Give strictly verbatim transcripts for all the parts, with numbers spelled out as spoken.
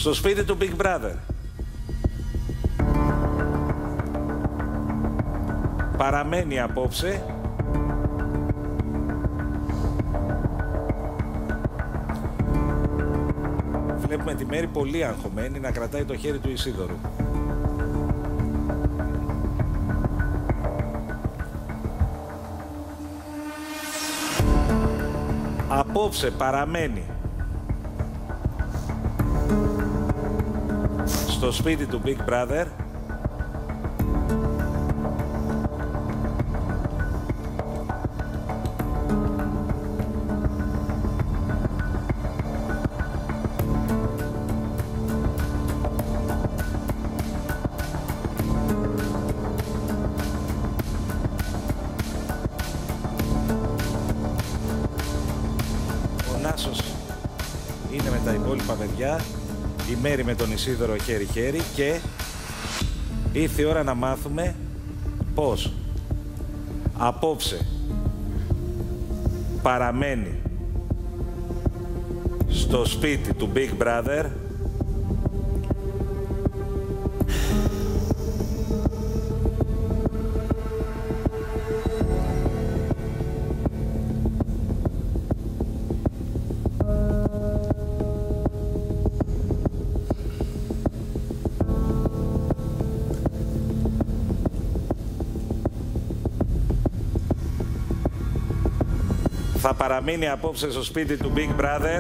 Στο σπίτι του Big Brother. Παραμένει απόψε βλέπουμε τη Μέρη πολύ αγχωμένη να κρατάει το χέρι του Ισίδωρου. Απόψε παραμένει στο σπίτι του Big Brother είναι με τα υπόλοιπα παιδιά, η Μέρη με τον Ισίδωρο χέρι-χέρι και ήρθε η ώρα να μάθουμε πώς απόψε παραμένει στο σπίτι του Big Brother θα παραμείνει απόψε στο σπίτι του Big Brother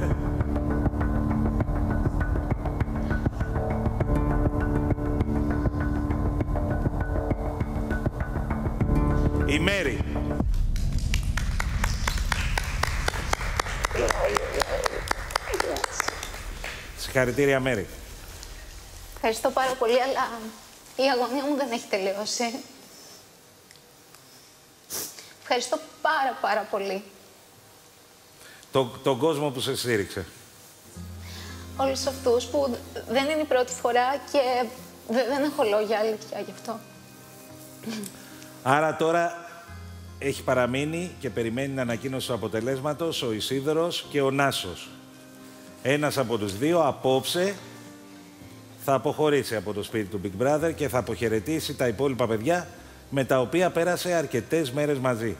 η Μέρη. Συγχαρητήρια Μέρη. Ευχαριστώ πάρα πολύ, αλλά η αγωνία μου δεν έχει τελειώσει. Ευχαριστώ πάρα πάρα πολύ. Το, τον κόσμο που σε στήριξε. Όλους αυτούς που δεν είναι η πρώτη φορά και δεν, δεν έχω λόγια αλήθεια γι' αυτό. Άρα τώρα έχει παραμείνει και περιμένει την ανακοίνωση του αποτελέσματος ο Ισίδωρος και ο Νάσος. Ένας από τους δύο απόψε θα αποχωρήσει από το σπίτι του Big Brother και θα αποχαιρετήσει τα υπόλοιπα παιδιά με τα οποία πέρασε αρκετές μέρες μαζί.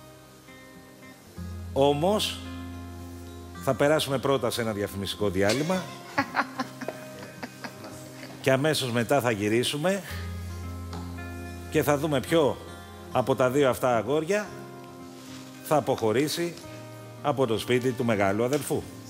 Όμως θα περάσουμε πρώτα σε ένα διαφημιστικό διάλειμμα και αμέσως μετά θα γυρίσουμε και θα δούμε ποιο από τα δύο αυτά αγόρια θα αποχωρήσει από το σπίτι του μεγάλου αδελφού.